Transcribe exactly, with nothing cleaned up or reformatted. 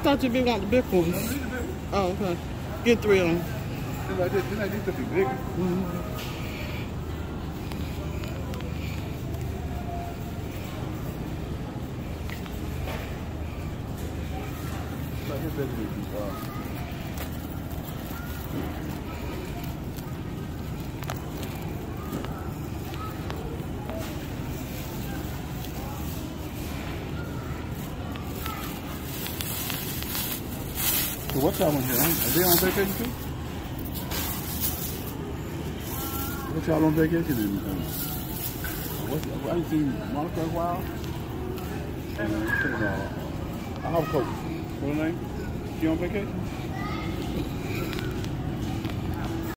thought you'd be wanting the big ones. Oh, okay. Get three of them. Like this, this needs to be bigger. Mm-hmm. Like this needs to be uh, So what y'all on here? Are they on vacation too? What y'all on vacation in? What's, I ain't seen Monica in a while. And uh, I have a coach. What's her name? She on vacation?